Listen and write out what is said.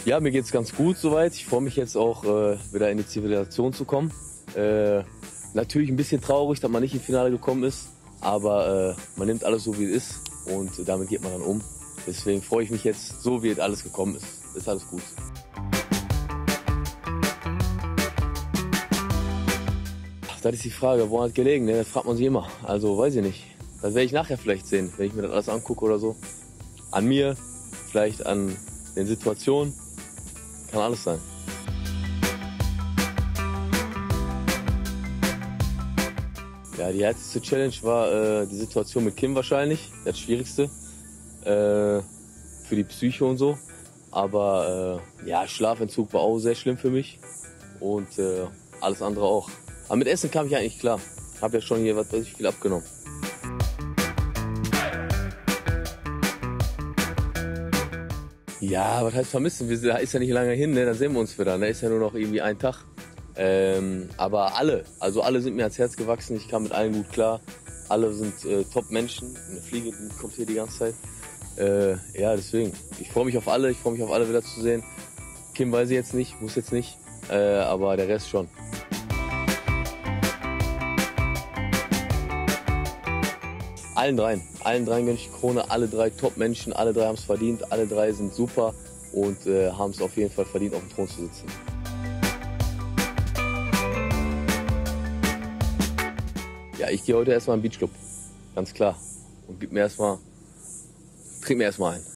Ja, mir geht's ganz gut soweit. Ich freue mich jetzt auch wieder in die Zivilisation zu kommen. Natürlich ein bisschen traurig, dass man nicht ins Finale gekommen ist, aber man nimmt alles so, wie es ist und damit geht man dann um. Deswegen freue ich mich jetzt, so wie es alles gekommen ist. Ist alles gut. Ach, das ist die Frage, wo hat gelegen? Ne? Das fragt man sich immer. Also weiß ich nicht. Das werde ich nachher vielleicht sehen, wenn ich mir das alles angucke oder so. An mir, vielleicht an den Situationen. Kann alles sein. Ja, die härteste Challenge war die Situation mit Kim wahrscheinlich. Das Schwierigste. Für die Psyche und so. Aber ja, Schlafentzug war auch sehr schlimm für mich. Und alles andere auch. Aber mit Essen kam ich eigentlich klar. Hab ja schon hier was weiß ich viel abgenommen. Ja, was heißt vermissen? Da ist ja nicht lange hin, ne? Dann sehen wir uns wieder. Da ist ja nur noch irgendwie ein Tag. Aber alle sind mir ans Herz gewachsen. Ich kam mit allen gut klar. Alle sind Top-Menschen. Eine Fliege die kommt hier die ganze Zeit. Ja, deswegen. Ich freue mich auf alle. Ich freue mich auf alle wieder zu sehen. Kim weiß ich jetzt nicht, muss jetzt nicht. Aber der Rest schon. Allen dreien gönne ich die Krone, alle drei Top-Menschen, alle drei haben es verdient, alle drei sind super und haben es auf jeden Fall verdient, auf dem Thron zu sitzen. Ja, ich gehe heute erstmal in den Beachclub, ganz klar, und trink mir erstmal ein.